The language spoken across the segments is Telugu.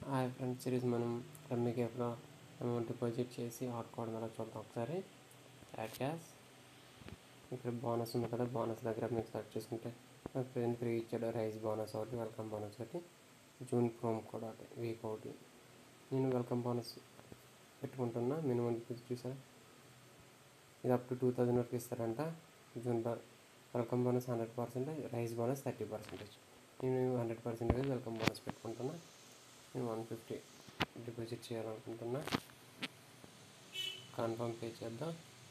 హాయ్ ఫ్రెండ్స్, సిరీస్ మనం రమ్మీ కేఫ్లో అమౌంట్ డిపాజిట్ చేసి ఆడుకోవడం ఎలా చూద్దాం ఒకసారి. యాడ్ క్యాష్ ఇక్కడ బోనస్ ఉంది కదా, బోనస్ దగ్గర మీరు సెలెక్ట్ చేసుకుంటే ఫ్రెండ్ ఫ్రీ ఇచ్చాడు. రైస్ బోనస్ ఒకటి, వెల్కమ్ బోనస్ ఒకటి, జూన్ ప్రోమ్ కూడా ఒకటి, వీక్ ఒకటి. నేను వెల్కమ్ బోనస్ పెట్టుకుంటున్నా. మినిమం డిపాజిట్ చూసారా, ఇది అప్ టు 2000 వరకు ఇస్తారంట. June welcome bonus 100%, rise bonus 30%. నేను 100% వెల్కమ్ బోనస్ పెట్టుకుంటున్నా. నేను 150 డిపాజిట్ చేయాలనుకుంటున్నా. కన్ఫర్మ్ పే చేద్దాం.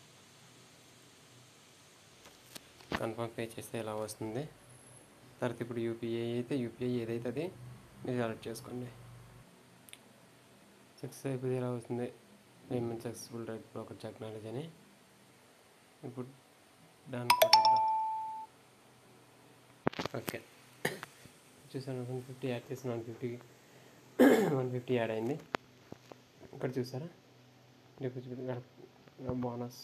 కన్ఫర్మ్ పే చేస్తే ఇలా వస్తుంది. తర్వాత ఇప్పుడు యూపీఐ ఏదైతే అది మీరు సెలెక్ట్ చేసుకోండి. సక్సెస్ అయిపోతే ఇలా వస్తుంది, payment successful right broker technology అని. ఇప్పుడు డన్ కొట్టేద్దాం. ఓకే, చూసాను 150 యాడ్ చేసిన 150 యాడ్ అయింది. ఇక్కడ చూసారా డిపాజిట్ బోనస్.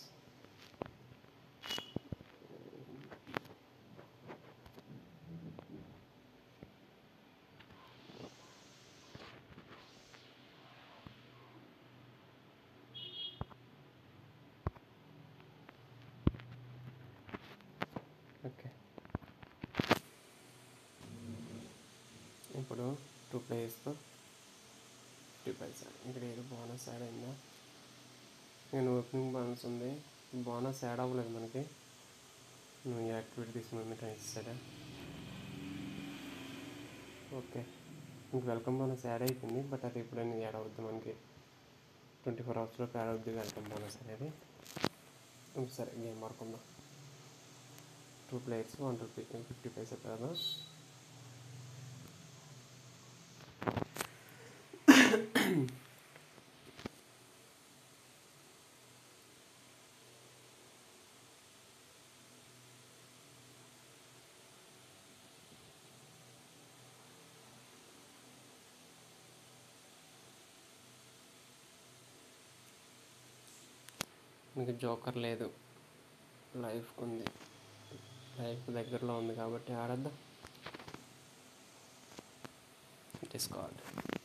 ఓకే, ఇప్పుడు 2 ప్లేయర్స్తో 50 పైసా. ఇక్కడ ఏదో బోనస్ యాడ్ అయిందా? నేను ఓపెనింగ్ బోనస్ ఉంది, బోనస్ యాడ్ అవ్వలేదు మనకి. నువ్వు యాక్టివేట్ తీసుకుని ఇస్తాడా? ఓకే, ఇంక వెల్కమ్ బోనస్ యాడ్ అయిపోయింది, బట్ అది ఎప్పుడైనా యాడ్ అవుద్ది మనకి. 24 అవర్స్లో యాడ్ అవుద్ది వెల్కమ్ బోనస్ అనేది. సరే, గేమ్ ఆడుకుందాం. 2 ప్లేయర్స్ 1 రూపీ 50 పైసా కాదు. మీకు జోకర్ లేదు, లైఫ్ ఉంది. లైఫ్ దగ్గరలో ఉంది కాబట్టి ఆడద్దాం. డిస్కార్డ్.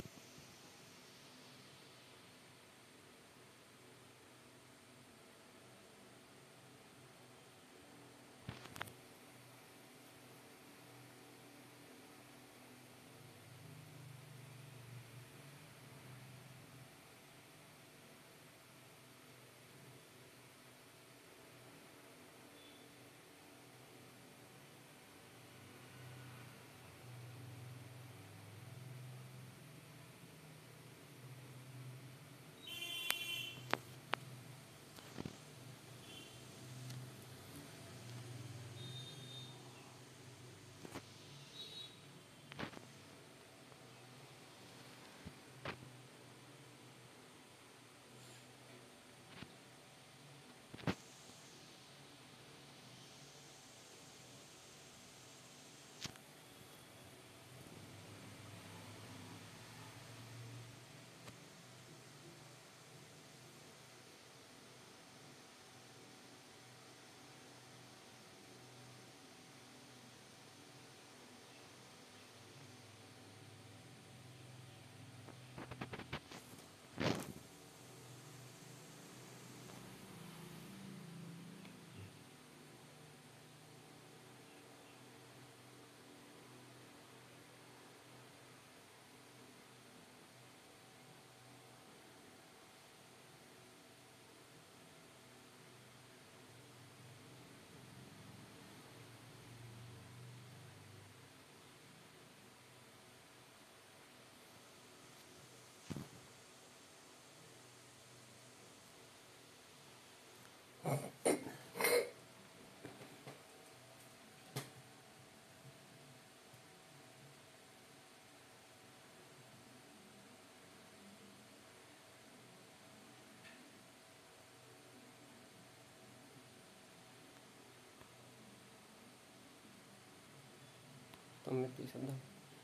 తొమ్మిది తీసేద్దాం.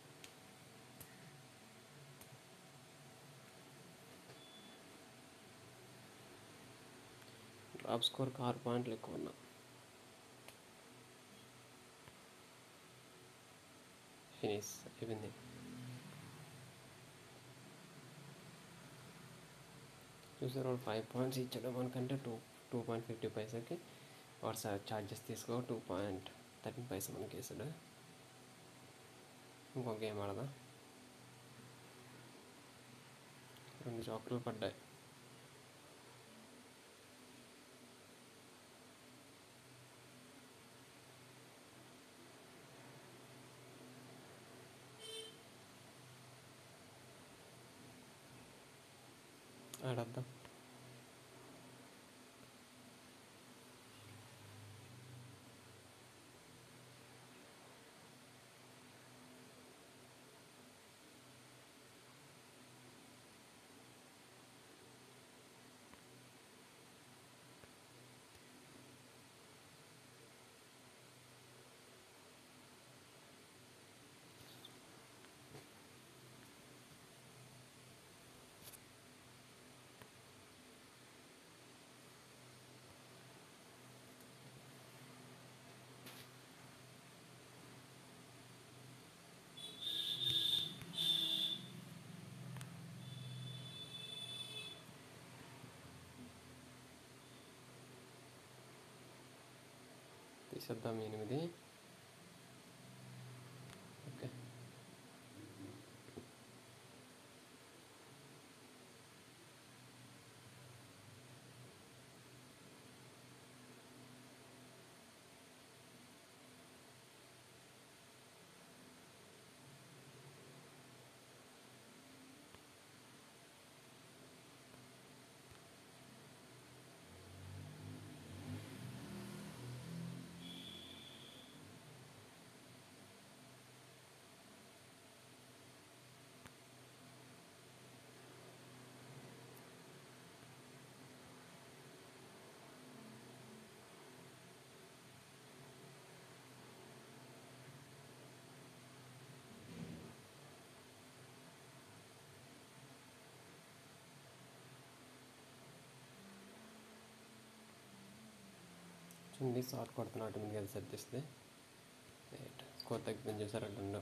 టాప్ స్కోర్కి 6 పాయింట్లు ఎక్కువ ఉన్నా. ఫినిష్ అయిపోయింది. చూసారు 5 పాయింట్స్ ఇచ్చాడు మనకంటే 2.50 పైసాకి వాడు ఛార్జెస్ తీసుకో 2.13 పైసా మనకి వేసాడు. ఇంకో గేమ్ ఆడదా. 2 చాకులు పడ్డాయి. ఆడద్దాం. తీసేద్దాం 8. ఓకే. చూడండి షార్ట్ కొడుతున్నా ఆటోమేటిక్గా అది సెట్ చేస్తుంది. స్కోర్ తగ్గిపోయింది చూసారు అడ్డు.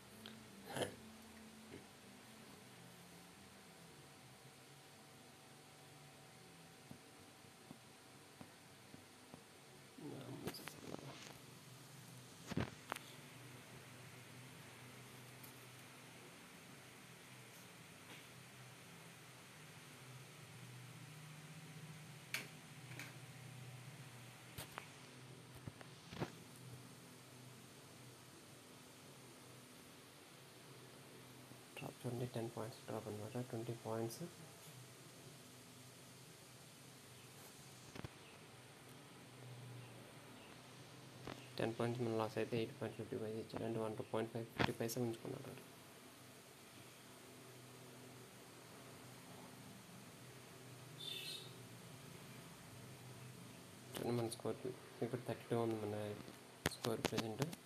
డ్రాప్ చూడండి 10 పాయింట్స్ డ్రాప్ అనమాట. 20 పాయింట్స్. మన లాస్ అయితే 8.50 పైసా ఇచ్చాడు. అంటే 1.50 పైసా ఉంచుకున్నాడు. మన స్కోర్ ఇప్పుడు 32 ఉంది మన స్కోర్ ప్రెజెంట్.